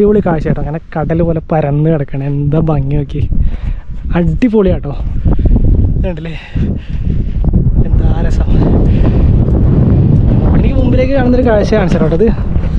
അടിപൊളി കാഴ്ച കേട്ടോ. അങ്ങനെ കടൽ പോലെ പരന്ന് കിടക്കണേ, എന്താ ഭംഗി നോക്കി, അടിപൊളിയാട്ടോ. കണ്ടില്ലേ എന്താ രസം. എനിക്ക് മുമ്പിലേക്ക് കാണുന്നൊരു കാഴ്ച കാണിച്ചു കേട്ടോ അത്.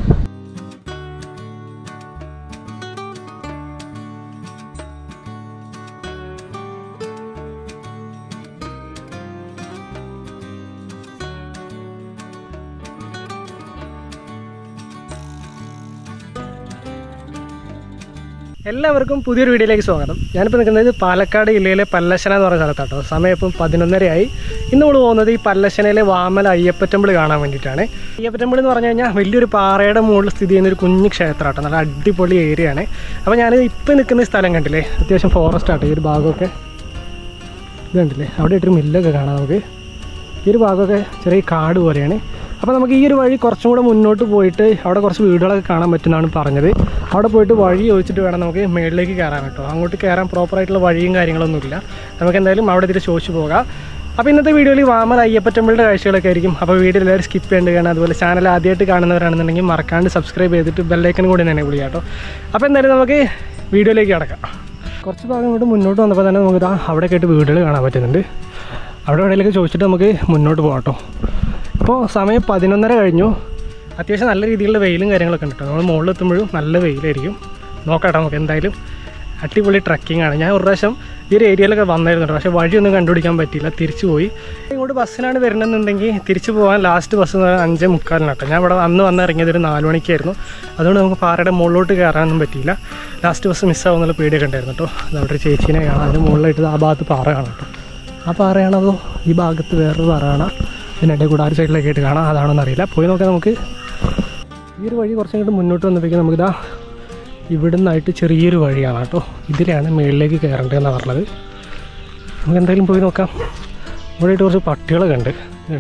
എല്ലാവർക്കും പുതിയൊരു വീഡിയോയിലേക്ക് സ്വാഗതം. ഞാനിപ്പോൾ നിൽക്കുന്നത് പാലക്കാട് ജില്ലയിലെ പല്ലശ്ശന എന്ന് പറയുന്ന സ്ഥലത്താട്ടോ. സമയം ഇപ്പം 11:30 ഇന്ന് നമ്മൾ പോകുന്നത് ഈ പല്ലശ്ശനയിലെ വാമല അയ്യപ്പ ടെമ്പിൾ കാണാൻ വേണ്ടിയിട്ടാണ്. അയ്യപ്പ ടെമ്പിൾ എന്ന് പറഞ്ഞു കഴിഞ്ഞാൽ വലിയൊരു പാറയുടെ മുകളിൽ സ്ഥിതി ചെയ്യുന്ന ഒരു കുഞ്ഞു ക്ഷേത്രമാട്ടോ. നല്ല അടിപൊളി ഏരിയ ആണ്. അപ്പോൾ ഞാൻ ഇപ്പം നിൽക്കുന്ന സ്ഥലം കണ്ടില്ലേ, അത്യാവശ്യം ഫോറസ്റ്റ് ആട്ടോ. ഈ ഒരു ഭാഗമൊക്കെ ഇത് കണ്ടില്ലേ, അവിടെ ഇട്ടൊരു മില്ലൊക്കെ കാണാം നമുക്ക്. ഈ ഒരു ഭാഗമൊക്കെ ചെറിയ കാട് പോലെയാണ്. അപ്പോൾ നമുക്ക് ഈ ഒരു വഴി കുറച്ചും കൂടെ മുന്നോട്ട് പോയിട്ട് അവിടെ കുറച്ച് വീടുകളൊക്കെ കാണാൻ പറ്റുമെന്നാണ് പറഞ്ഞത്. അവിടെ പോയിട്ട് വഴി ചോദിച്ചിട്ട് വേണം നമുക്ക് മേളിലേക്ക് കയറാൻ കേട്ടോ. അങ്ങോട്ട് കയറാൻ പ്രോപ്പറായിട്ടുള്ള വഴിയും കാര്യങ്ങളൊന്നുമില്ല. നമുക്ക് എന്തായാലും അവിടെ ഇതിൽ ചോദിച്ചു പോകാം. അപ്പോൾ ഇന്നത്തെ വീഡിയോയിൽ വാമല അയ്യപ്പ ടെമ്പിളിൻ്റെ കാഴ്ചകളൊക്കെ ആയിരിക്കും. അപ്പോൾ വീഡിയോ എല്ലാവരും സ്കിപ്പ് ചെയ്യേണ്ടത് കാണാം. അതുപോലെ ചാനൽ ആദ്യമായിട്ട് കാണുന്നവരാണെന്നുണ്ടെങ്കിൽ മറക്കാണ്ട് സബ്സ്ക്രൈബ് ചെയ്തിട്ട് ബെല്ലൈക്കൻ കൂടി തന്നെ വിളിക്കാം കേട്ടോ. അപ്പോൾ എന്തായാലും നമുക്ക് വീഡിയോയിലേക്ക് കിടക്കാം. കുറച്ച് ഭാഗം ഇങ്ങോട്ട് മുന്നോട്ട് വന്നപ്പോൾ തന്നെ നമുക്ക് അവിടെ കേട്ട് വീടുകൾ കാണാൻ പറ്റുന്നുണ്ട്. അവിടെ എവിടെയൊക്കെ ചോദിച്ചിട്ട് നമുക്ക് മുന്നോട്ട് പോകാം കേട്ടോ. ഇപ്പോൾ സമയം 11:30 കഴിഞ്ഞു. അത്യാവശ്യം നല്ല രീതിയിലുള്ള വെയിലും കാര്യങ്ങളൊക്കെ ഉണ്ട് കേട്ടോ. നമ്മൾ മുകളിലെത്തുമ്പോഴും നല്ല വെയിലായിരിക്കും. നോക്കാം നമുക്ക്. എന്തായാലും അടിപൊളി ട്രക്കിംഗ് ആണ്. ഞാൻ ഒരു പ്രാവശ്യം ഈ ഒരു ഏരിയയിലൊക്കെ വന്നായിരുന്നു കേട്ടോ. പക്ഷേ വഴിയൊന്നും കണ്ടുപിടിക്കാൻ പറ്റിയില്ല, തിരിച്ചു പോയി. ഇങ്ങോട്ട് ബസ്സിനാണ് വരുന്നതെന്നുണ്ടെങ്കിൽ തിരിച്ചു പോകാൻ ലാസ്റ്റ് ബസ് 5:45 കേട്ടോ. ഞാൻ ഇവിടെ അന്ന് ഇറങ്ങിയത് ഒരു 4 മണിക്കായിരുന്നു. അതുകൊണ്ട് നമുക്ക് പാറയുടെ മുകളിലോട്ട് കയറാനൊന്നും പറ്റിയില്ല. ലാസ്റ്റ് ബസ് മിസ്സാവുന്നുള്ള പേടിയൊക്കെ ഉണ്ടായിരുന്നു കേട്ടോ. അതവിടെ ഒരു ചേച്ചീനെ കാണാം. അതിന് മുകളിലായിട്ട് ആ ഭാഗത്ത് പാറ കാണാം കേട്ടോ. ആ പാറയാണതോ ഈ ഭാഗത്ത് വേറൊരു പാറ കാണാം. പിന്നെ കൂടെ ആ സൈഡിലേക്ക് ആയിട്ട് കാണാം. അതാണോന്ന് അറിയില്ല. പോയി നോക്കാം നമുക്ക്. ഈ ഒരു വഴി കുറച്ചും മുന്നോട്ട് വന്നപ്പോഴേക്കും നമുക്കിതാ ഇവിടെ നിന്നായിട്ട് ചെറിയൊരു വഴിയാണ് കേട്ടോ. ഇതിലാണ് മുകളിലേക്ക് കയറേണ്ടതെന്നാണ് പറഞ്ഞത്. നമുക്ക് എന്തായാലും പോയി നോക്കാം. ഇവിടെയായിട്ട് കുറച്ച് പട്ടികളൊക്കെ ഉണ്ട്.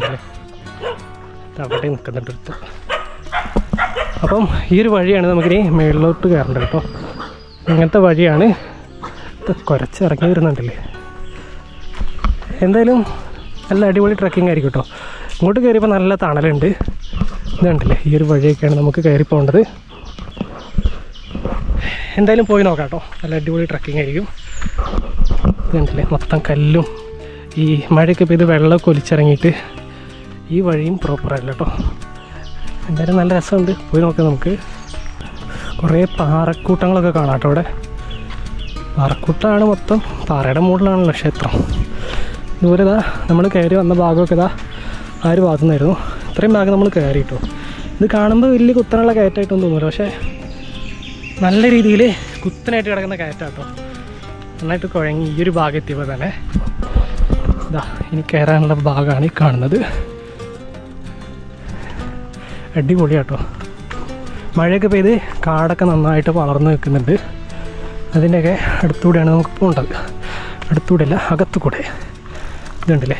അവിടെ നിൽക്കുന്നുണ്ട് അടുത്ത്. അപ്പം ഈ ഒരു വഴിയാണ് നമുക്കിനി മുകളിലോട്ട് കയറേണ്ടത് കേട്ടോ. ഇങ്ങനത്തെ വഴിയാണ്. കുറച്ചിറങ്ങി വരുന്നുണ്ടല്ലേ. എന്തായാലും നല്ല അടിപൊളി ട്രക്കിംഗ് ആയിരിക്കും കേട്ടോ. ഇങ്ങോട്ട് കയറിയപ്പോൾ നല്ല തണലുണ്ട്. ഇതുണ്ടല്ലേ, ഈ ഒരു വഴിയൊക്കെയാണ് നമുക്ക് കയറി പോകേണ്ടത്. എന്തായാലും പോയി നോക്കാം കേട്ടോ. നല്ല അടിപൊളി ട്രക്കിംഗ് ആയിരിക്കും. ഇതുണ്ടല്ലേ, മൊത്തം കല്ലും ഈ മഴയൊക്കെ പെയ്ത് വെള്ളമൊക്കെ ഒലിച്ചിറങ്ങിയിട്ട് ഈ വഴിയും പ്രോപ്പറല്ല കേട്ടോ. എന്തായാലും നല്ല രസമുണ്ട്. പോയി നോക്കാം നമുക്ക്. കുറേ പാറക്കൂട്ടങ്ങളൊക്കെ കാണാം കേട്ടോ. ഇവിടെ പാറക്കൂട്ടമാണ് മൊത്തം. പാറയുടെ മുകളിലാണല്ലോ ക്ഷേത്രം. ഇതുപോലെ നമ്മൾ കയറി വന്ന ഭാഗമൊക്കെ ആ ഒരു ഭാഗത്തു നിന്നായിരുന്നു. ഇത്രയും ഭാഗം നമ്മൾ കയറി കേട്ടോ. ഇത് കാണുമ്പോൾ വലിയ കുത്തനുള്ള കയറ്റമായിട്ടൊന്നും തോന്നില്ല. പക്ഷേ നല്ല രീതിയിൽ കുത്തനായിട്ട് കിടക്കുന്ന കയറ്റം കേട്ടോ. നന്നായിട്ട് കുഴങ്ങി ഈ ഒരു ഭാഗം എത്തിയപ്പോൾ തന്നെ ഇനി കയറാനുള്ള ഭാഗമാണ് ഈ കാണുന്നത്. അടിപൊളിയാട്ടോ. മഴയൊക്കെ പെയ്ത് കാടൊക്കെ നന്നായിട്ട് വളർന്ന് നിൽക്കുന്നുണ്ട്. അതിൻ്റെയൊക്കെ അടുത്തൂടെയാണ് നമുക്ക് പോകേണ്ടത്. അടുത്തൂടെ അല്ല, അകത്തുകൂടെ. ഇതുണ്ടല്ലേ,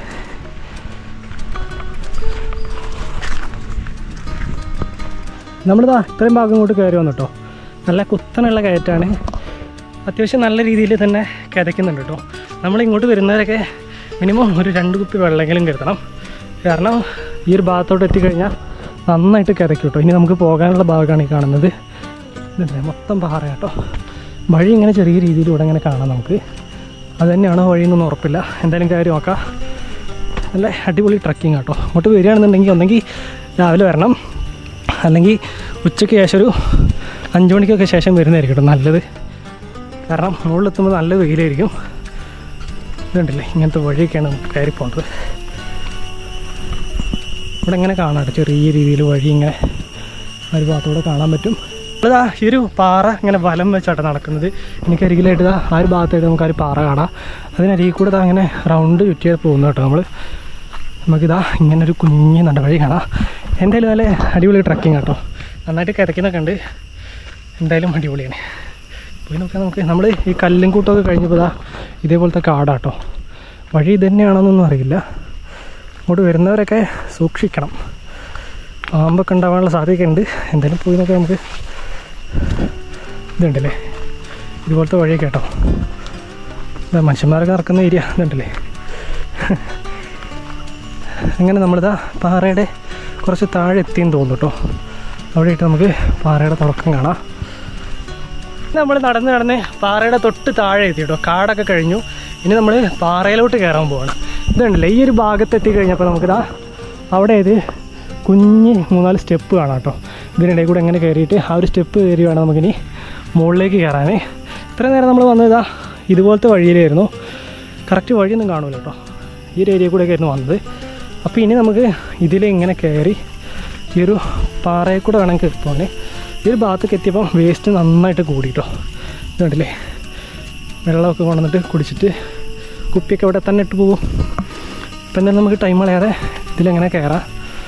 നമ്മളിതാ ഇത്രയും ഭാഗം ഇങ്ങോട്ട് കയറി വന്നിട്ടോ. നല്ല കുത്തനുള്ള കയറ്റാണ്. അത്യാവശ്യം നല്ല രീതിയിൽ തന്നെ കിതയ്ക്കുന്നുണ്ട് കേട്ടോ. നമ്മളിങ്ങോട്ട് വരുന്നവരൊക്കെ മിനിമം ഒരു 2 കുപ്പി വെള്ളമെങ്കിലും കരുതണം. കാരണം ഈ ഒരു ഭാഗത്തോട്ട് എത്തിക്കഴിഞ്ഞാൽ നന്നായിട്ട് കിതയ്ക്കും കേട്ടോ. ഇനി നമുക്ക് പോകാനുള്ള ഭാഗമാണ് ഈ കാണുന്നത്. ഇതല്ലേ, മൊത്തം പാറ കേട്ടോ. വഴി ഇങ്ങനെ ചെറിയ രീതിയിൽ ഇവിടെ ഇങ്ങനെ കാണാം നമുക്ക്. അത് തന്നെയാണോ വഴിയെന്നൊന്നും ഉറപ്പില്ല. എന്തായാലും കാര്യം നോക്കാം. നല്ല അടിപൊളി ട്രക്കിംഗ് കേട്ടോ. അങ്ങോട്ട് വരികയാണെന്നുണ്ടെങ്കിൽ ഒന്നെങ്കിൽ രാവിലെ വരണം, അല്ലെങ്കിൽ ഉച്ചയ്ക്ക് ശേഷം ഒരു 5 മണിക്കൊക്കെ ശേഷം വരുന്നതായിരിക്കും കേട്ടോ നല്ലത്. കാരണം മുകളിലെത്തുമ്പോൾ നല്ല വെയിലായിരിക്കും. ഇതുണ്ടല്ലേ, ഇങ്ങനത്തെ വഴിയൊക്കെയാണ് നമുക്ക് കയറി പോകേണ്ടത്. ഇവിടെ ഇങ്ങനെ കാണാം ചെറിയ രീതിയിൽ വഴി ഇങ്ങനെ ഒരു ഭാഗത്തൂടെ കാണാൻ പറ്റും. അതാ ഈ ഒരു പാറ ഇങ്ങനെ വലം വെച്ചാട്ടോ നടക്കുന്നത്. എനിക്കരികിലായിട്ട് ആ ഒരു ഭാഗത്തായിട്ട് നമുക്ക് ആ ഒരു പാറ കാണാം. അതിനരികിൽ കൂടെ അങ്ങനെ റൗണ്ട് ചുറ്റിയാൽ പോകുന്നു കേട്ടോ. നമുക്കിതാ ഇങ്ങനൊരു കുഞ്ഞ് നട വഴി കാണാം. എന്തായാലും നല്ല അടിപൊളി ട്രക്കിംഗ് കേട്ടോ. നന്നായിട്ട് കിതയ്ക്കുന്നൊക്കെ ഉണ്ട്. എന്തായാലും അടിപൊളിയാണ്. പോയി നോക്കാം നമുക്ക്. നമ്മൾ ഈ കല്ലും കൂട്ടമൊക്കെ കഴിഞ്ഞപ്പോൾ ഇതേപോലത്തെ കാടാട്ടോ. വഴി ഇത് തന്നെയാണോന്നൊന്നും അറിയില്ല. അങ്ങോട്ട് വരുന്നവരൊക്കെ സൂക്ഷിക്കണം. പാമ്പൊക്കെ ഉണ്ടാവാനുള്ള സാധ്യതയൊക്കെ ഉണ്ട്. എന്തായാലും പോയി നോക്കാം നമുക്ക്. ഇതുണ്ടല്ലേ, ഇതുപോലത്തെ വഴിയൊക്കെ കേട്ടോ. മനുഷ്യന്മാരൊക്കെ നടക്കുന്ന ഏരിയ ഇതുണ്ടല്ലേ. അങ്ങനെ നമ്മളിതാ പാറയുടെ കുറച്ച് താഴെ എത്തിയെന്ന് തോന്നുന്നു കേട്ടോ. അവിടെയിട്ട് നമുക്ക് പാറയുടെ തുടക്കം കാണാം. നമ്മൾ നടന്ന് പാറയുടെ തൊട്ട് താഴെ എത്തി കേട്ടോ. കാടൊക്കെ കഴിഞ്ഞു. ഇനി നമ്മൾ പാറയിലോട്ട് കയറാൻ പോവാണ്. ഇതുണ്ടല്ലേ, ഈ ഒരു ഭാഗത്ത് എത്തിക്കഴിഞ്ഞപ്പോൾ നമുക്കിതാ അവിടെ ഇത് കുഞ്ഞ് 3-4 സ്റ്റെപ്പ് കാണാം കേട്ടോ. ഇതിനിടയിൽ കൂടെ എങ്ങനെ കയറിയിട്ട് ആ ഒരു സ്റ്റെപ്പ് കയറി വേണം നമുക്കിനി മുകളിലേക്ക് കയറാനേ. ഇത്ര നേരം നമ്മൾ വന്നതാ ഇതുപോലത്തെ വഴിയിലായിരുന്നു. കറക്റ്റ് വഴിയൊന്നും കാണൂല കേട്ടോ. ഈ ഒരു ഏരിയ കൂടെ ആയിരുന്നു വന്നത്. അപ്പോൾ ഇനി നമുക്ക് ഇതിലിങ്ങനെ കയറി ഈ ഒരു പാറയിൽ കൂടെ വേണം കയറി പോകാൻ. ഈ ഒരു ഭാഗത്തേക്ക് എത്തിയപ്പോൾ വേസ്റ്റ് നന്നായിട്ട് കൂടിയിട്ടോ. ഇതുണ്ടല്ലേ, വെള്ളമൊക്കെ കൊണ്ടുവന്നിട്ട് കുടിച്ചിട്ട് കുപ്പിയൊക്കെ ഇവിടെ തന്നെ ഇട്ട് പോകും. ഇപ്പം എന്തായാലും നമുക്ക് ടൈം കളയാതെ ഇതിലെങ്ങനെ കയറാം.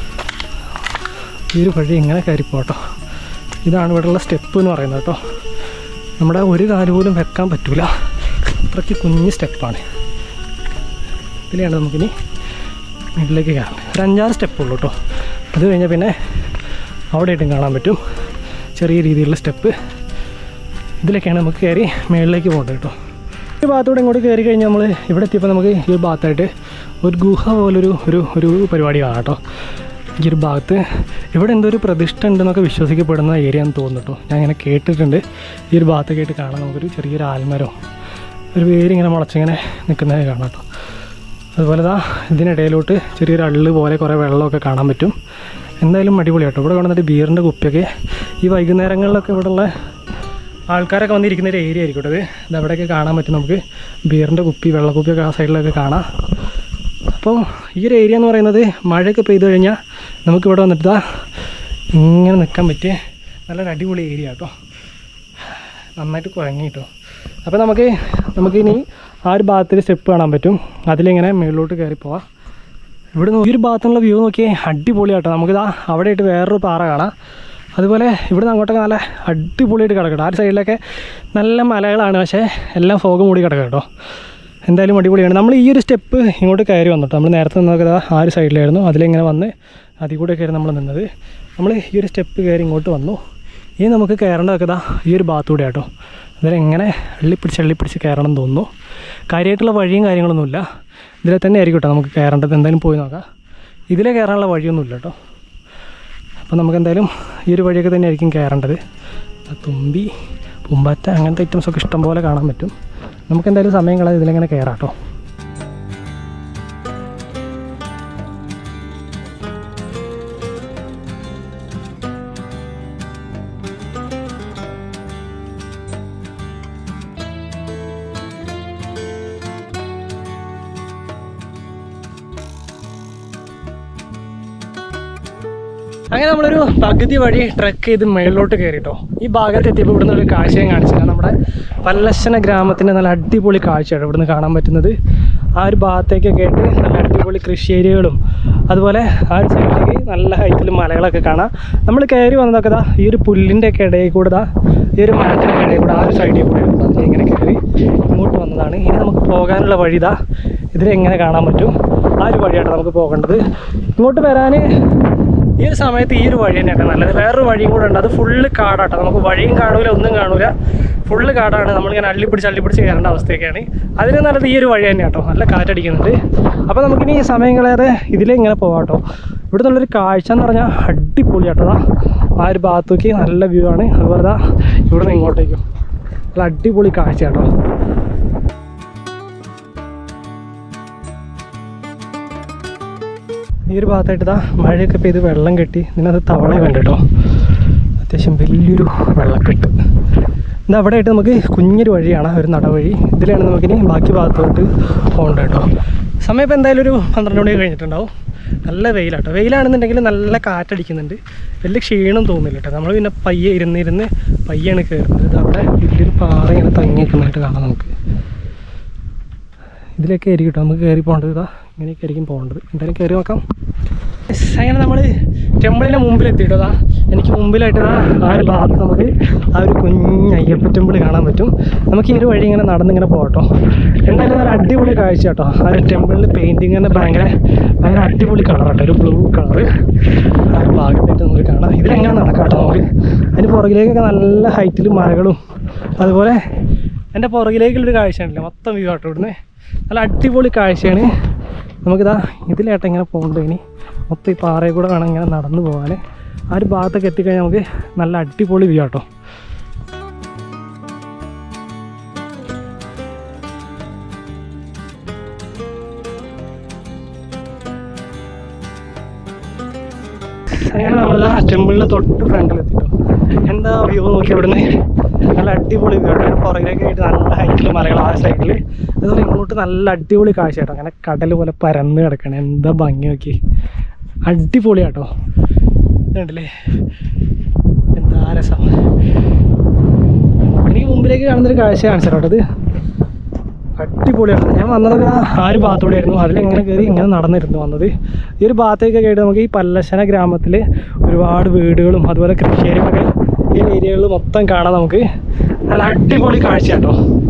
ഈ ഒരു വഴി ഇങ്ങനെ കയറിപ്പോട്ടോ. ഇതാണ് ഇവിടെയുള്ള സ്റ്റെപ്പ് എന്ന് പറയുന്നത് കേട്ടോ. നമ്മുടെ ഒരു കാല് പോലും വെക്കാൻ പറ്റില്ല, അത്രയ്ക്ക് കുഞ്ഞ് സ്റ്റെപ്പാണ്. ഇതിലാണ് നമുക്കിനി മുകളിലേക്ക് കയറാം. ഒരു 5-6 സ്റ്റെപ്പുള്ളൂ കേട്ടോ. അത് കഴിഞ്ഞാൽ പിന്നെ അവിടെ ആയിട്ടും കാണാൻ പറ്റും ചെറിയ രീതിയിലുള്ള സ്റ്റെപ്പ്. ഇതിലൊക്കെയാണ് നമുക്ക് കയറി മുകളിലേക്ക് പോകേണ്ടത് കേട്ടോ. ഈ ഭാഗത്തൂടെ ഇങ്ങോട്ട് കയറി കഴിഞ്ഞാൽ നമ്മൾ ഇവിടെ എത്തിയപ്പോൾ നമുക്ക് ഈ ഒരു ഭാഗത്തായിട്ട് ഒരു ഗുഹ പോലൊരു ഒരു പരിപാടി കാണാം കേട്ടോ. ഈ ഒരു ഭാഗത്ത് ഇവിടെ എന്തോ ഒരു പ്രതിഷ്ഠ ഉണ്ടെന്നൊക്കെ വിശ്വസിക്കപ്പെടുന്ന ഏരിയ എന്ന് തോന്നുന്നു കേട്ടോ. ഞാൻ ഇങ്ങനെ കേട്ടിട്ടുണ്ട്. ഈ ഒരു ഭാഗത്തൊക്കെ ആയിട്ട് കാണാൻ നമുക്കൊരു ചെറിയൊരു ആൽമരോ ഒരു വേരിങ്ങനെ മുളച്ചിങ്ങനെ നിൽക്കുന്നത് കാണാം കേട്ടോ. അതുപോലെ ഇതിനിടയിലോട്ട് ചെറിയൊരു അള്ള് പോലെ കുറേ വെള്ളമൊക്കെ കാണാൻ പറ്റും. എന്തായാലും അടിപൊളി കേട്ടോ. ഇവിടെ കൊണ്ടുവന്നിട്ട് ബീറിൻ്റെ കുപ്പിയൊക്കെ ഈ വൈകുന്നേരങ്ങളിലൊക്കെ ഇവിടെയുള്ള ആൾക്കാരൊക്കെ വന്നിരിക്കുന്ന ഒരു ഏരിയ ആയിരിക്കും കേട്ടോ. ഇത് അവിടെയൊക്കെ കാണാൻ പറ്റും നമുക്ക് ബീറിൻ്റെ കുപ്പി, വെള്ളക്കുപ്പിയൊക്കെ ആ സൈഡിലൊക്കെ കാണാം. അപ്പോൾ ഈ ഒരു ഏരിയ എന്ന് പറയുന്നത് മഴയൊക്കെ പെയ്തു കഴിഞ്ഞാൽ നമുക്കിവിടെ വന്നിട്ട് ഇങ്ങനെ നിൽക്കാൻ പറ്റിയ നല്ലൊരു അടിപൊളി ഏരിയ കേട്ടോ. നന്നായിട്ട് കുഴങ്ങി കേട്ടോ. അപ്പോൾ നമുക്കിനി ആ ഒരു ഭാഗത്തിൽ സ്റ്റെപ്പ് കാണാൻ പറ്റും. അതിലിങ്ങനെ മുകളിലോട്ട് കയറി പോവാം. ഇവിടുന്ന് ഈ ഒരു ഭാഗത്തുള്ള വ്യൂ നോക്കിയേ അടിപൊളിയാട്ടോ. നമുക്കിതാ അവിടെ ആയിട്ട് വേറൊരു പാറ കാണാം. അതുപോലെ ഇവിടുന്ന് അങ്ങോട്ടൊക്കെ നല്ല അടിപൊളിയായിട്ട് കിടക്കട്ടോ. ആ ഒരു സൈഡിലൊക്കെ നല്ല മലകളാണ്, പക്ഷേ എല്ലാം ഫോഗ് മൂടി കിടക്കാം കേട്ടോ. എന്തായാലും അടിപൊളിയാണ്. നമ്മൾ ഈ ഒരു സ്റ്റെപ്പ് ഇങ്ങോട്ട് കയറി വന്നിട്ടോ. നമ്മൾ നേരത്തെ നിന്നൊക്കെ ആ ഒരു സൈഡിലായിരുന്നു. അതിലിങ്ങനെ വന്ന് അതിൽ കൂടെ കയറി നമ്മൾ നിന്നത്. നമ്മൾ ഈ ഒരു സ്റ്റെപ്പ് കയറി ഇങ്ങോട്ട് വന്നു. ഇനി നമുക്ക് കയറേണ്ടതൊക്കെ ഈ ഒരു ഭാഗത്തൂടെ കേട്ടോ. അന്നേരം എങ്ങനെ അള്ളിപ്പിടിച്ച് കയറണം എന്ന് തോന്നുന്നു. കാര്യമായിട്ടുള്ള വഴിയും കാര്യങ്ങളൊന്നുമില്ല. ഇതിലെ തന്നെ ആയിരിക്കും കേട്ടോ നമുക്ക് കയറേണ്ടത്. എന്തായാലും പോയി നോക്കാം. ഇതിലെ കയറാനുള്ള വഴിയൊന്നുമില്ല കേട്ടോ. അപ്പോൾ നമുക്ക് എന്തായാലും ഈ ഒരു വഴിയൊക്കെ തന്നെ ആയിരിക്കും കയറേണ്ടത്. തുമ്പി, പൂമ്പാറ്റ അങ്ങനത്തെ ഐറ്റംസൊക്കെ ഇഷ്ടം പോലെ കാണാൻ പറ്റും. നമുക്ക് എന്തായാലും സമയം കളയാതെ ഇതിലെങ്ങനെ കയറാം കേട്ടോ. അങ്ങനെ നമ്മളൊരു പകുതി വഴി ട്രക്ക് ചെയ്ത് മേളിലോട്ട് കയറിട്ടോ. ഈ ഭാഗത്ത് എത്തിയപ്പോൾ ഇവിടുന്ന് ഒരു കാഴ്ചയും കാണിച്ചില്ല. നമ്മുടെ പല്ലശ്ശന ഗ്രാമത്തിൻ്റെ നല്ല അടിപൊളി കാഴ്ചയാണ് ഇവിടുന്ന് കാണാൻ പറ്റുന്നത്. ആ ഒരു ഭാഗത്തേക്കൊക്കെ ആയിട്ട് നല്ല അടിപൊളി കൃഷി ഏരിയകളും അതുപോലെ ആ ഒരു സൈഡിലേക്ക് നല്ല ഹൈറ്റിൽ മലകളൊക്കെ കാണാം. നമ്മൾ കയറി വന്നതൊക്കെ ഈ ഒരു പുല്ലിൻ്റെ ഒക്കെ ഇടയിൽ കൂടെ ഈ ഒരു മരത്തിൻ്റെ ഇടയിൽ കൂടെ ആ ഒരു സൈഡിൽ കൂടെ ഇങ്ങനെ കയറി ഇങ്ങോട്ട് വന്നതാണ്. ഇനി നമുക്ക് പോകാനുള്ള വഴി ഇതിലെങ്ങനെ കാണാൻ പറ്റും. ആ ഒരു വഴിയാണ് നമുക്ക് പോകേണ്ടത്. ഇങ്ങോട്ട് വരാൻ ഈ ഒരു സമയത്ത് ഈ ഒരു വഴി തന്നെയാണ് നല്ലത്. വേറൊരു വഴിയും കൂടെ ഉണ്ട്. അത് ഫുള്ള് കാടാട്ടോ. നമുക്ക് വഴിയും കാണൂല, ഒന്നും കാണൂല, ഫുള്ള് കാടാണ്. നമ്മളിങ്ങനെ അള്ളിപ്പിടിച്ച് കയറേണ്ട അവസ്ഥയൊക്കെയാണ്. അതിന് നല്ലത് ഈ ഒരു വഴി തന്നെ കേട്ടോ. നല്ല കാറ്റടിക്കുന്നുണ്ട്. അപ്പോൾ നമുക്കിനി സമയം കളയാതെ ഇതിലിങ്ങനെ പോകാം കേട്ടോ. ഇവിടെ നിന്നുള്ളൊരു കാഴ്ച എന്ന് പറഞ്ഞാൽ അടിപൊളിയാട്ടോ. ആ ഒരു ഭാഗത്തേക്ക് നല്ല വ്യൂ ആണ്. അതുപോലെ ഇവിടെ നിന്ന് ഇങ്ങോട്ടേക്കും നല്ല അടിപൊളി കാഴ്ച കേട്ടോ. ഈ ഒരു ഭാഗത്തായിട്ട് മഴയൊക്കെ പെയ്ത് വെള്ളം കെട്ടി ഇതിനകത്ത് തവളയൊക്കെ ഉണ്ട് കേട്ടോ. അത്യാവശ്യം വലിയൊരു വെള്ളക്കെട്ട്. ഇത് അവിടെ ആയിട്ട് നമുക്ക് കുഞ്ഞൊരു വഴിയാണ്, ഒരു നടവഴി. ഇതിലാണ് നമുക്കിനി ബാക്കി ഭാഗത്തോട്ട് പോകേണ്ടത് കേട്ടോ. സമയം ഇപ്പോൾ എന്തായാലും ഒരു 12 മണി കഴിഞ്ഞിട്ടുണ്ടാവും. നല്ല വെയിലാട്ടോ. വെയിലാണെന്നുണ്ടെങ്കിൽ നല്ല കാറ്റടിക്കുന്നുണ്ട്. വലിയ ക്ഷീണം തോന്നില്ല കേട്ടോ. നമ്മൾ പിന്നെ പയ്യെ ഇരുന്ന് പയ്യാണ് കയറുന്നത്. ഇത് അവിടെ വലിയൊരു പാറ ഇങ്ങനെ തങ്ങി നിൽക്കുന്നതായിട്ട് കാണാം നമുക്ക്. ഇതിലൊക്കെ ആയിരിക്കും കേട്ടോ നമുക്ക് കയറി പോകേണ്ടത്. ഇങ്ങനെയൊക്കെ ആയിരിക്കും പോകേണ്ടത്. എന്തായാലും കയറി നോക്കാം. അങ്ങനെ നമ്മൾ ടെമ്പിളിൻ്റെ മുമ്പിലെത്തിയിട്ടോ. എനിക്ക് മുമ്പിലായിട്ട് ആ ഒരു ഭാഗത്ത് നമുക്ക് ആ ഒരു കുഞ്ഞ് അയ്യപ്പ ടെമ്പിൾ കാണാൻ പറ്റും. നമുക്ക് ഈ ഒരു വഴി ഇങ്ങനെ നടന്നിങ്ങനെ പോകട്ടോ. എന്തായാലും നല്ല അടിപൊളി കാഴ്ച കേട്ടോ. ആ ഒരു ടെമ്പിളിൽ പെയിൻറ്റിങ് തന്നെ ഭയങ്കര അടിപൊളി കളറാട്ടോ. ഒരു ബ്ലൂ കളറ് ആ ഒരു ഭാഗത്തായിട്ട് നമുക്ക് കാണാം. ഇതിലെങ്ങനെ നടക്കാം കേട്ടോ നമുക്ക്. അതിന് പുറകിലേക്കൊക്കെ നല്ല ഹൈറ്റിൽ മരകളും അതുപോലെ എൻ്റെ പുറകിലേക്കുള്ളൊരു കാഴ്ച ഉണ്ടല്ലോ. മൊത്തം വ്യൂ ആട്ടോ ഇവിടുന്ന്. നല്ല അടിപൊളി കാഴ്ചയാണ്. ഇതിലേട്ടം ഇങ്ങനെ പോകേണ്ടത്. ഇനി മൊത്തം ഈ പാറയിൽ കൂടെ വേണം ഇങ്ങനെ നടന്നു പോകാൻ. ആ ഒരു ഭാഗത്തൊക്കെ എത്തിക്കഴിഞ്ഞാൽ നമുക്ക് നല്ല അടിപൊളി വ്യൂ ആട്ടോ. അങ്ങനെ നമ്മൾ ആ ടെമ്പിളിന് തൊട്ട് ഫ്രണ്ടിലെത്തിട്ടോ. എന്താ വ്യൂ നോക്കി ഇവിടുന്ന് നല്ല അടിപൊളി വ്യൂ കേട്ടോ. പുറകിലൊക്കെ ആയിട്ട് നല്ല ഹൈറ്റിൽ മലകൾ ആ സൈഡിൽ. അതുപോലെ ഇങ്ങോട്ട് നല്ല അടിപൊളി കാഴ്ച കേട്ടോ. അങ്ങനെ കടൽ പോലെ പരന്ന് കിടക്കണം. എന്താ ഭംഗി നോക്കി, അടിപൊളി കേട്ടോ. ഇതുണ്ടല്ലേ എന്താ രസം. എനിക്ക് മുമ്പിലേക്ക് കാണുന്നൊരു കാഴ്ച കാണിച്ചു കേട്ടോ. അത് അടിപൊളിയാണ്. ഞാൻ വന്നതൊക്കെ ആ ഒരു ഭാഗത്തൂടെ ആയിരുന്നു. അതിലെങ്ങനെ കയറി ഇങ്ങനെ നടന്നിരുന്നു വന്നത്. ഈ ഒരു ഭാഗത്തേക്ക് കേട്ട് നമുക്ക് ഈ പല്ലശ്ശന ഗ്രാമത്തിൽ ഒരുപാട് വീടുകളും അതുപോലെ കൃഷിയേരിയൊക്കെ ഈ ഏരിയകളിൽ മൊത്തം കാണാൻ നമുക്ക് നല്ല അടിപൊളി കാഴ്ച കേട്ടോ.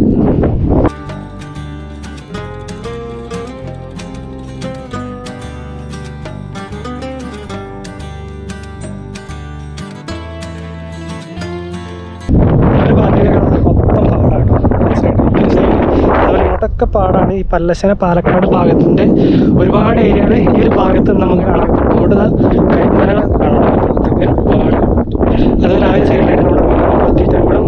ഒക്കെ പാടാണ്. ഈ പല്ലശ്ശന പാലക്കാട് ഭാഗത്തിൻ്റെ ഒരുപാട് ഏരിയകൾ ഈ ഒരു ഭാഗത്ത് നമുക്ക് കാണാൻ പറ്റും. കൂടുതൽ കരിമലകളൊക്കെ കാണാൻ പറ്റും ഒരുപാട്. അതുപോലെ ആ ഒരു സൈഡിലായിട്ട് നമ്മുടെ ടെമ്പിളും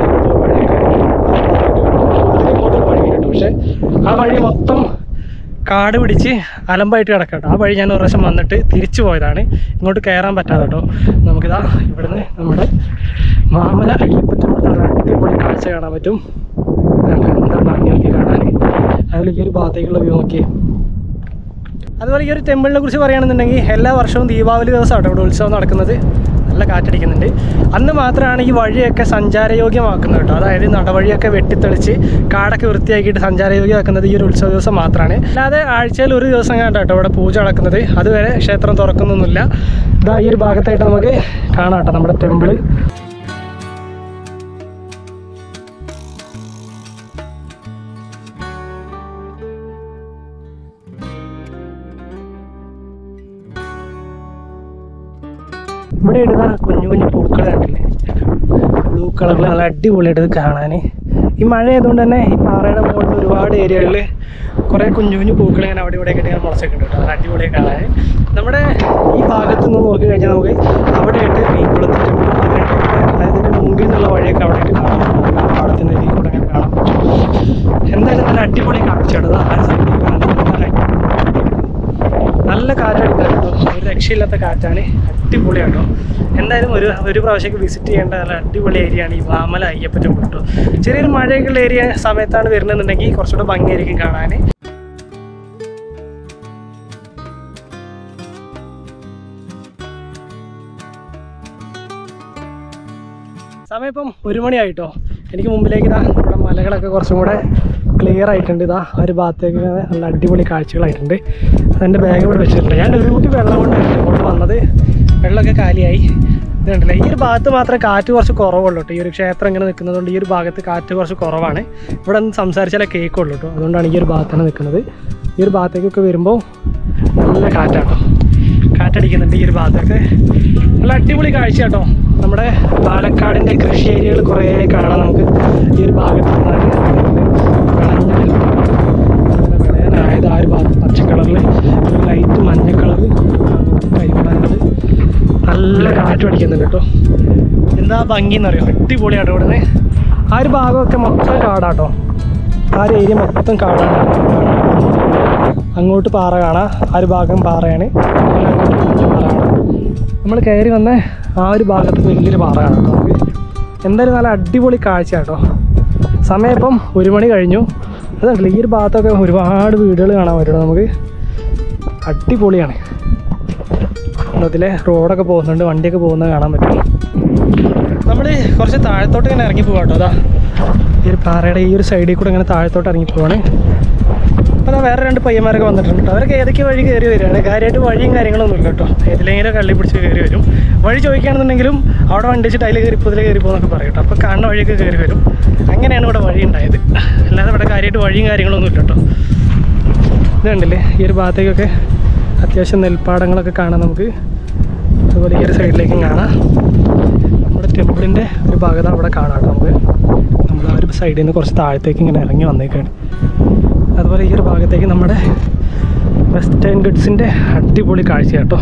അതിലിങ്ങോട്ട് വഴി കിട്ടും. പക്ഷെ ആ വഴി മൊത്തം കാട് പിടിച്ച് അലമ്പായിട്ട് കിടക്കട്ടോ. ആ വഴി ഞാൻ ഒരു പ്രാവശ്യം വന്നിട്ട് തിരിച്ചു പോയതാണ്. ഇങ്ങോട്ട് കയറാൻ പറ്റാതെ കേട്ടോ. നമുക്കിതാ ഇവിടുന്ന് നമ്മുടെ മാമല അയ്യപ്പറ്റമ്പലം നല്ല അടിപൊളി കാഴ്ച കാണാൻ പറ്റും. എന്താ ഭംഗി നോക്കി കാണാൻ. അതുപോലെ ഈ ഒരു ഭാഗത്തേക്കുള്ള വ്യൂ നോക്കി. അതുപോലെ ഈ ഒരു ടെമ്പിളിനെ കുറിച്ച് പറയുകയാണെന്നുണ്ടെങ്കിൽ എല്ലാ വർഷവും ദീപാവലി ദിവസമാണ് ഇവിടെ ഉത്സവം നടക്കുന്നത്. നല്ല കാറ്റടിക്കുന്നുണ്ട്. അന്ന് മാത്രമാണ് ഈ വഴിയൊക്കെ സഞ്ചാരയോഗ്യമാക്കുന്നത് കേട്ടോ. അതായത് നടവഴിയൊക്കെ വെട്ടിത്തെളിച്ച് കാടൊക്കെ വൃത്തിയാക്കിയിട്ട് സഞ്ചാരയോഗ്യമാക്കുന്നത് ഈ ഒരു ഉത്സവ ദിവസം മാത്രമാണ്. അല്ലാതെ ആഴ്ചയിൽ ഒരു ദിവസം കണ്ടോ കേട്ടോ ഇവിടെ പൂജ നടക്കുന്നത്. അതുവരെ ക്ഷേത്രം തുറക്കുന്നൊന്നുമില്ല. ഇതാ ഈ ഒരു ഭാഗത്തായിട്ട് നമുക്ക് കാണാം കേട്ടോ നമ്മുടെ ടെമ്പിള്. ഇവിടെ ഇടുന്ന കുഞ്ഞു കുഞ്ഞു പൂക്കൾ കണ്ടില്ലേ, ബ്ലൂ കളറിൽ നല്ല അടിപൊളിയായിട്ട് ഇത് കാണാൻ. ഈ മഴ ആയതുകൊണ്ട് തന്നെ ഈ പാറയുടെ മുകളിൽ ഒരുപാട് ഏരിയകളിൽ കുറേ കുഞ്ഞു കുഞ്ഞു പൂക്കൾ ഇങ്ങനെ അവിടെ ഇവിടെയൊക്കെ ഇങ്ങനെ മുളച്ചൊക്കെ ഉണ്ട് കേട്ടോ. നല്ല അടിപൊളിയായി കാണാൻ. നമ്മുടെ ഈ ഭാഗത്ത് നിന്ന് നോക്കി കഴിഞ്ഞാൽ നമുക്ക് അവിടെയായിട്ട് മീൻകുളത്ത് ടെമ്പിൾ അതായത് ഇതിൻ്റെ മുമ്പിൽ നിന്നുള്ള വഴിയൊക്കെ അവിടെയായിട്ട് കാണാൻ പറ്റും. ആ പാടത്തിൻ്റെ രീതിയിൽ കൂടെ അങ്ങനെ കാണാൻ പറ്റും. എന്തായാലും നല്ല അടിപൊളി കാഴ്ചയാണ്. ആ സൈഡിലേക്ക് നല്ല കാറ്റടിക്കുക കേട്ടോ. ഒരു രക്ഷയില്ലാത്ത കാറ്റാണ്. അടിപൊളിയാട്ടോ. എന്തായാലും ഒരു പ്രാവശ്യമൊക്കെ വിസിറ്റ് ചെയ്യേണ്ട നല്ല അടിപൊളി ഏരിയയാണ് ഈ മാമല അയ്യപ്പറ്റമ്പലം കേട്ടോ. ചെറിയൊരു മഴയൊക്കെയുള്ള ഏരിയ സമയത്താണ് വരുന്നതെന്നുണ്ടെങ്കിൽ കുറച്ചുകൂടെ ഭംഗിയായിരിക്കും കാണാൻ. സമയം ഇപ്പം 1 മണിയായിട്ടോ. എനിക്ക് മുമ്പിലേക്ക് ഇതാ നമ്മുടെ മലകളൊക്കെ കുറച്ചും കൂടെ ക്ലിയർ ആയിട്ടുണ്ട്. ഇതാ ഒരു ഭാഗത്തേക്ക് നല്ല അടിപൊളി കാഴ്ചകളായിട്ടുണ്ട്. അതെൻ്റെ ബാഗ് ഇവിടെ വെച്ചിട്ടുണ്ട്. ഞാൻ ഒരു കുട്ടി വെള്ളം കൊണ്ടായിരുന്നു ഇങ്ങോട്ട് വന്നത്. വെള്ളമൊക്കെ കാലിയായി. ഇതുണ്ടല്ലേ, ഈ ഒരു ഭാഗത്ത് മാത്രമേ കാറ്റ് കുറച്ച് കുറവുള്ളൂ കേട്ടോ. ഈ ഒരു ക്ഷേത്രം ഇങ്ങനെ നിൽക്കുന്നതുകൊണ്ട് ഈ ഒരു ഭാഗത്ത് കാറ്റ് കുറച്ച് കുറവാണ്. ഇവിടെ നിന്ന് സംസാരിച്ചാലേ കേൾക്കുള്ളൂ കേട്ടോ. അതുകൊണ്ടാണ് ഈ ഒരു ഭാഗത്താണ് നിൽക്കുന്നത്. ഈ ഒരു ഭാഗത്തേക്കൊക്കെ വരുമ്പോൾ നല്ല കാറ്റാട്ടോ. കാറ്റടിക്കുന്നുണ്ട് ഈ ഒരു ഭാഗത്തൊക്കെ. നല്ല അടിപൊളി കാഴ്ച കേട്ടോ. നമ്മുടെ പാലക്കാടിൻ്റെ കൃഷി ഏരിയകൾ കുറേ കാണാം നമുക്ക് ഈ ഒരു ഭാഗത്ത് നിന്നാൽ. വിളയാനായത് ആ ഒരു ഭാഗത്ത് പച്ച കളറിൽ ലൈറ്റ് മഞ്ഞ കളറ് കരിമലകൾ. നല്ല കാറ്റ് അടിക്കുന്നുണ്ട് കേട്ടോ. എന്താ ഭംഗി എന്നറിയോ. അടിപൊളിയാട്ടോ. ഇവിടുന്ന് ആ ഒരു ഭാഗമൊക്കെ മൊത്തം കാടാട്ടോ. ആ ഒരു ഏരിയ മൊത്തം കാടാണ്. അങ്ങോട്ട് പാറ കാണാം. ആ ഒരു ഭാഗം പാറയാണ്. പാറ കാണാം. നമ്മൾ കയറി വന്ന ആ ഒരു ഭാഗത്ത് വലിയൊരു പാറ കാണാം കേട്ടോ നമുക്ക്. എന്തായാലും നല്ല അടിപൊളി കാഴ്ച കേട്ടോ. സമയം ഇപ്പം 1 മണി കഴിഞ്ഞു. അതുണ്ടല്ലോ ഈ ഒരു ഭാഗത്തൊക്കെ ഒരുപാട് വീടുകൾ കാണാൻ പറ്റും നമുക്ക്. അടിപൊളിയാണ്. അതിലെ റോഡൊക്കെ പോകുന്നുണ്ട്, വണ്ടിയൊക്കെ പോകുന്നത് കാണാൻ പറ്റും. നമ്മൾ കുറച്ച് താഴത്തോട്ട് ഇങ്ങനെ ഇറങ്ങി പോകാം കേട്ടോ. അതാ ഈ ഒരു പാറയുടെ ഈ ഒരു സൈഡിൽ കൂടെ ഇങ്ങനെ താഴത്തോട്ട് ഇറങ്ങി പോവാണ്. അപ്പോൾ അതാ വേറെ 2 പയ്യന്മാരൊക്കെ വന്നിട്ടുണ്ട് കേട്ടോ. അവരൊക്കെ ഏതൊക്കെ വഴി കയറി വരികയാണ്. കാര്യമായിട്ട് വഴിയും കാര്യങ്ങളൊന്നും ഇല്ല കേട്ടോ. ഏതിലെങ്കിലും കള്ളി പിടിച്ച് കയറി വരും. വഴി ചോദിക്കുകയാണെന്നുണ്ടെങ്കിലും അവിടെ വണ്ടി വെച്ചിട്ട് അതിൽ കയറി ഇപ്പോൾ ഇതിൽ കയറി പോകുന്നൊക്കെ പറയും കേട്ടോ. അപ്പോൾ കാണുന്ന വഴിയൊക്കെ കയറി വരും. അങ്ങനെയാണ് ഇവിടെ വഴി ഉണ്ടായത്. അല്ലാതെ ഇവിടെ കാര്യമായിട്ട് വഴിയും കാര്യങ്ങളൊന്നും ഇല്ല കേട്ടോ. ഇത് കണ്ടില്ലേ, ഈ ഒരു ഭാഗത്തേക്കൊക്കെ അത്യാവശ്യം നെൽപ്പാടങ്ങളൊക്കെ കാണാം നമുക്ക്. അതുപോലെ ഈ ഒരു സൈഡിലേക്കും കാണാം. നമ്മുടെ ടെമ്പിളിൻ്റെ ഒരു ഭാഗത്ത് അവിടെ കാണാം കേട്ടോ നമുക്ക്. നമ്മൾ ആ ഒരു സൈഡിൽ നിന്ന് കുറച്ച് താഴത്തേക്ക് ഇങ്ങനെ ഇറങ്ങി വന്നേക്കാണ്. അതുപോലെ ഈ ഒരു ഭാഗത്തേക്ക് നമ്മുടെ വെസ്റ്റേൺ ഗഡ്സിൻ്റെ അടിപൊളി കാഴ്ച കേട്ടോ.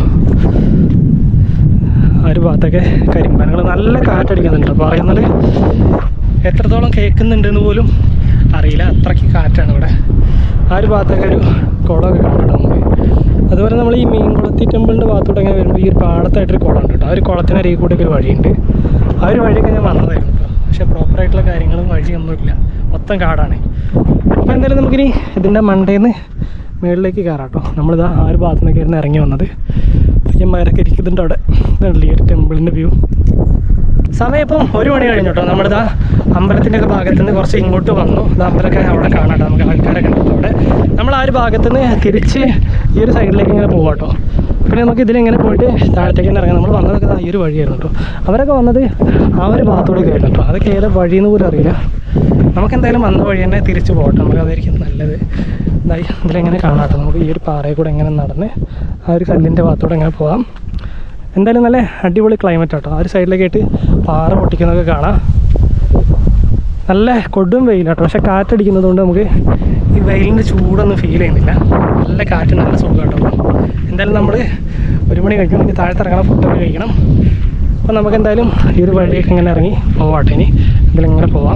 ആ ഒരു ഭാഗത്തൊക്കെ കരിമ്പാനകൾ നല്ല കാറ്റടിക്കുന്നുണ്ട്. പറയുന്നത് എത്രത്തോളം കേൾക്കുന്നുണ്ടെന്ന് പോലും അറിയില്ല. അത്രയ്ക്ക് കാറ്റാണ് ഇവിടെ. ആ ഒരു ഭാഗത്തൊക്കെ ഒരു കുളമൊക്കെ കാണാം നമുക്ക്. അതുപോലെ നമ്മൾ ഈ മീൻകുളത്തി ടെമ്പിളിൻ്റെ ഭാഗത്തോട്ട് അങ്ങനെ വരുമ്പോൾ ഈ ഒരു പാടത്തായിട്ടൊരു കുളമുണ്ട് കേട്ടോ. ആ ഒരു കുളത്തിനരികിൽ കൂടെയൊക്കെ ഒരു വഴിയുണ്ട്. ആ ഒരു വഴിയൊക്കെ ഞാൻ വന്നതായിരുന്നു കേട്ടോ. പക്ഷേ പ്രോപ്പറായിട്ടുള്ള കാര്യങ്ങളും വഴിയൊന്നുമില്ല, മൊത്തം കാടാണ്. അപ്പോൾ എന്തായാലും നമുക്കിനി ഇതിൻ്റെ മണ്ടേന്ന് മുകളിലേക്ക് കയറാം കേട്ടോ. നമ്മളിതാ ആ ഒരു ഭാഗത്തു നിന്നൊക്കെ ആയിരുന്നു ഇറങ്ങി വന്നത്. പയ്യന്മാരൊക്കെ ഇരിക്കുന്നുണ്ട് അവിടെ. ഇതുണ്ടല്ലോ ഈ ഒരു ടെമ്പിളിൻ്റെ വ്യൂ. സമയം ഇപ്പം 1 മണി കഴിഞ്ഞു കേട്ടോ. നമ്മളിതാ അമ്പലത്തിൻ്റെ ഒക്കെ ഭാഗത്തു നിന്ന് കുറച്ച് ഇങ്ങോട്ട് വന്നു. ഇത് അമ്പലമൊക്കെ അവിടെ കാണാം കേട്ടോ. നമുക്ക് ആൾക്കാരൊക്കെ ഉണ്ട് അവിടെ. നമ്മൾ ആ ഒരു ഭാഗത്തു നിന്ന് തിരിച്ച് ഈ ഒരു സൈഡിലേക്ക് ഇങ്ങനെ പോകാം കേട്ടോ. പിന്നെ നമുക്ക് ഇതിലിങ്ങനെ പോയിട്ട് താഴത്തേക്ക് തന്നെ ഇറങ്ങാം. നമ്മൾ വന്നതൊക്കെ ഈ ഒരു വഴിയായിരുന്നു കേട്ടോ. അവരൊക്കെ വന്നത് ആ ഒരു ഭാഗത്തോടെ കയറും കേട്ടോ. അതൊക്കെ ഏതാ വഴിയെന്ന് പോലും അറിയില്ല. നമുക്കെന്തായാലും വന്ന വഴി തന്നെ തിരിച്ച് പോകട്ടെ. നമുക്ക് അതായിരിക്കും നല്ലത്. ഇതായി ഇതിലെങ്ങനെ കാണാം കേട്ടോ. നമുക്ക് ഈ ഒരു പാറയിൽ കൂടെ എങ്ങനെ നടന്ന് ആ ഒരു കല്ലിൻ്റെ ഭാഗത്തോടെ എങ്ങനെ പോകാം. എന്തായാലും നല്ല അടിപൊളി ക്ലൈമറ്റ് കേട്ടോ. ആ ഒരു സൈഡിലേക്ക് ആയിട്ട് പാറ പൊട്ടിക്കുന്നതൊക്കെ കാണാം. നല്ല കൊടും വെയിലാട്ടോ. പക്ഷെ കാറ്റടിക്കുന്നത് കൊണ്ട് നമുക്ക് ഈ വെയിലിൻ്റെ ചൂടൊന്നും ഫീൽ ചെയ്യുന്നില്ല. നല്ല കാറ്റ്, നല്ല സുഖം കേട്ടോ. എന്തായാലും നമ്മൾ 1 മണി കഴിക്കണം. ഇനി താഴത്ത് ഇറങ്ങണം, ഫുഡൊക്കെ കഴിക്കണം. അപ്പോൾ നമുക്ക് എന്തായാലും ഈ ഒരു വഴിയൊക്കെ ഇങ്ങനെ ഇറങ്ങി പോവാട്ടെ. ഇനി ഇതിലിങ്ങനെ പോവാം.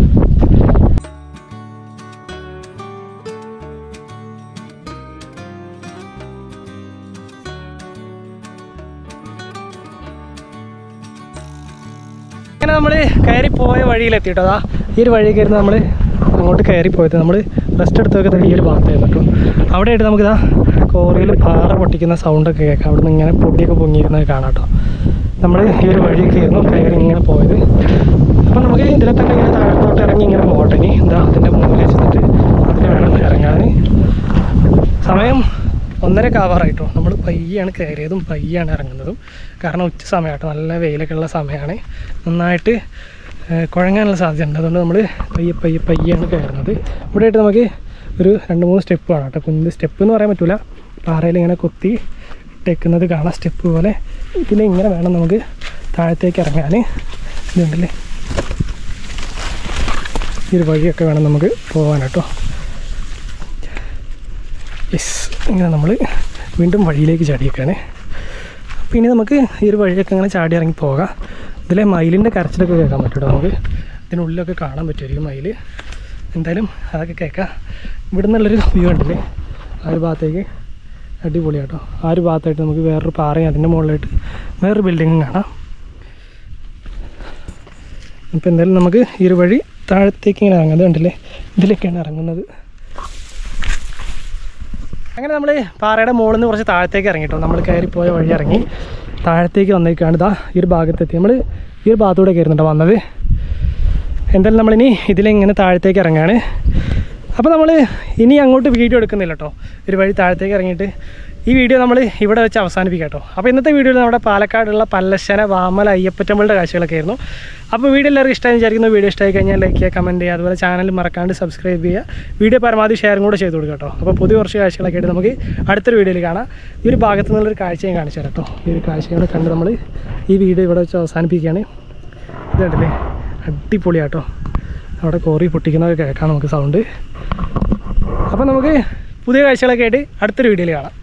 അങ്ങനെ നമ്മൾ കയറിപ്പോയ വഴിയിലെത്തിയിട്ടോ. അതാ ഈ ഒരു വഴി കയറി നമ്മൾ അങ്ങോട്ട് കയറിപ്പോയത്. നമ്മൾ റെസ്റ്റ് എടുത്തൊക്കെ ഈ ഒരു ഭാഗത്തായിരുന്നു കേട്ടോ. അവിടെ ആയിട്ട് നമുക്കിതാ കോറിയിൽ പാറ പൊട്ടിക്കുന്ന സൗണ്ടൊക്കെ കേൾക്കാം. അവിടെ നിന്ന് ഇങ്ങനെ പൊടിയൊക്കെ പൊങ്ങിയിരുന്നത് കാണാം കേട്ടോ. നമ്മൾ ഈ ഒരു വഴിയൊക്കെ ആയിരുന്നു കയറി ഇങ്ങനെ പോയത്. അപ്പം നമുക്ക് ഇതിലെ തന്നെ ഇങ്ങനെ താഴത്തോട്ട് ഇറങ്ങി ഇങ്ങനെ പോകട്ടെ. ഇനി എന്താ അതിൻ്റെ മുന്നിൽ വെച്ചിട്ട് അതിൽ വേണം ഇറങ്ങാൻ. സമയം 1:30 ആവാറായിട്ടോ. നമ്മൾ പയ്യാണ് കയറിയതും പയ്യാണ് ഇറങ്ങുന്നതും. കാരണം ഉച്ച സമയമാട്ടോ, നല്ല വെയിലൊക്കെ ഉള്ള സമയമാണ്. നന്നായിട്ട് കുഴങ്ങാനുള്ള സാധ്യതയുണ്ട്. അതുകൊണ്ട് നമ്മൾ പയ്യാണ് കയറുന്നത്. ഇവിടെ ആയിട്ട് നമുക്ക് ഒരു 2-3 സ്റ്റെപ്പ് കാണാം കേട്ടോ. കുഞ്ഞ് സ്റ്റെപ്പ് എന്ന് പറയാൻ പറ്റില്ല, പാറയിൽ ഇങ്ങനെ കൊത്തി ഇട്ടേക്കുന്നത് കാണാം സ്റ്റെപ്പ് പോലെ. പിന്നെ ഇങ്ങനെ വേണം നമുക്ക് താഴത്തേക്ക് ഇറങ്ങാൻ. ഇതുണ്ടല്ലേ ഈ ഒരു വഴിയൊക്കെ വേണം നമുക്ക് പോകാൻ കേട്ടോ. യെസ്, ഇങ്ങനെ നമ്മൾ വീണ്ടും വഴിയിലേക്ക് ചാടിയൊക്കെയാണ്. പിന്നെ നമുക്ക് ഈ ഒരു വഴിയൊക്കെ അങ്ങനെ ചാടി ഇറങ്ങി പോകാം. ഇതിലെ മയിലിൻ്റെ കരച്ചിലൊക്കെ കേൾക്കാൻ പറ്റും കേട്ടോ. നമുക്ക് ഇതിനുള്ളിലൊക്കെ കാണാൻ പറ്റുമായിരിക്കും മയിൽ. എന്തായാലും അതൊക്കെ കേൾക്കാം. ഇവിടെ നിന്നുള്ളൊരു വ്യൂ ഉണ്ടല്ലേ ആ ഒരു ഭാഗത്തേക്ക്, അടിപൊളിയാട്ടോ. ആ ഒരു ഭാഗത്തായിട്ട് നമുക്ക് വേറൊരു പാറയും അതിൻ്റെ മുകളിലായിട്ട് വേറൊരു ബിൽഡിങ്ങും കാണാം. അപ്പോൾ എന്തായാലും നമുക്ക് ഈ ഒരു വഴി താഴത്തേക്ക് ഇങ്ങനെ ഇറങ്ങുന്നത് കണ്ടില്ലേ, ഇതിലേക്കാണ് ഇറങ്ങുന്നത്. അങ്ങനെ നമ്മൾ പാറയുടെ മുകളിൽ നിന്ന് കുറച്ച് താഴത്തേക്ക് ഇറങ്ങിട്ടോ. നമ്മൾ കയറിപ്പോയ വഴി ഇറങ്ങി താഴത്തേക്ക് വന്നേക്കാണ്. ഇതാ ഈ ഒരു ഭാഗത്തെത്തി. നമ്മൾ ഈ ഒരു ഭാഗത്തൂടെ കയറുന്നുണ്ടോ വന്നത്. എന്തായാലും നമ്മളിനി ഇതിലിങ്ങനെ താഴത്തേക്ക് ഇറങ്ങാണ്. അപ്പോൾ നമ്മൾ ഇനി അങ്ങോട്ട് വീഡിയോ എടുക്കുന്നില്ല കേട്ടോ. ഒരു വഴി താഴത്തേക്ക് ഇറങ്ങിയിട്ട് ഈ വീഡിയോ നമ്മൾ ഇവിടെ വെച്ച് അവസാനിപ്പിക്കാം കേട്ടോ. അപ്പോൾ ഇന്നത്തെ വീഡിയോയിൽ നമ്മുടെ പാലക്കാടുള്ള പല്ലശ്ശന വാമല അയ്യപ്പ ടെമ്പിളിൻ്റെ കാഴ്ചകളൊക്കെ ആയിരുന്നു. അപ്പോൾ വീഡിയോ എല്ലാവർക്കും ഇഷ്ടമായി വിചാരിക്കുന്നു. വീഡിയോ ഇഷ്ടമായി കഴിഞ്ഞാൽ ലൈക്ക് ചെയ്യുക, കമൻറ്റ് ചെയ്യുക, അതുപോലെ ചാനൽ മറക്കാണ്ട് സബ്സ്ക്രൈബ് ചെയ്യുക. വീഡിയോ പരമാവധി ഷെയറും കൂടെ ചെയ്ത് കൊടുക്കുക കേട്ടോ. അപ്പോൾ പുതിയ കുറച്ച് കാഴ്ചകളൊക്കെ ആയിട്ട് നമുക്ക് അടുത്തൊരു വീഡിയോയിൽ കാണാം. ഈ ഒരു ഭാഗത്തു നിന്നുള്ളൊരു കാഴ്ചയും കാണിച്ചു തരാം കേട്ടോ. ഈ ഒരു കാഴ്ചയോടെ കണ്ട് നമ്മൾ ഈ വീഡിയോ ഇവിടെ വെച്ച് അവസാനിപ്പിക്കുകയാണ്. ഇത് കണ്ടില്ലേ, അടിപൊളിയാട്ടോ. അവിടെ കോറി പൊട്ടിക്കുന്നതൊക്കെ കേൾക്കാം നമുക്ക് സൗണ്ട്. അപ്പോൾ നമുക്ക് പുതിയ കാഴ്ചകളൊക്കെ ആയിട്ട് അടുത്തൊരു വീഡിയോയിൽ കാണാം.